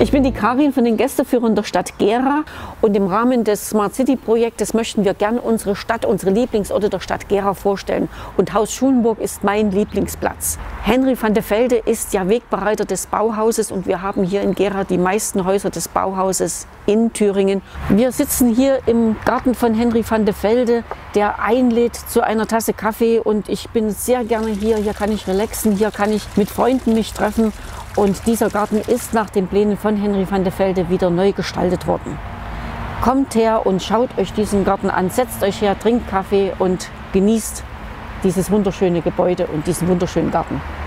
Ich bin die Karin von den Gästeführern der Stadt Gera und im Rahmen des Smart City Projektes möchten wir gerne unsere Stadt, unsere Lieblingsorte der Stadt Gera vorstellen. Und Haus Schulenburg ist mein Lieblingsplatz. Henry van de Velde ist ja Wegbereiter des Bauhauses und wir haben hier in Gera die meisten Häuser des Bauhauses in Thüringen. Wir sitzen hier im Garten von Henry van de Velde, der einlädt zu einer Tasse Kaffee und ich bin sehr gerne hier. Hier kann ich relaxen, hier kann ich mit Freunden mich treffen. Und dieser Garten ist nach den Plänen von Henry van de Velde wieder neu gestaltet worden. Kommt her und schaut euch diesen Garten an, setzt euch her, trinkt Kaffee und genießt dieses wunderschöne Gebäude und diesen wunderschönen Garten.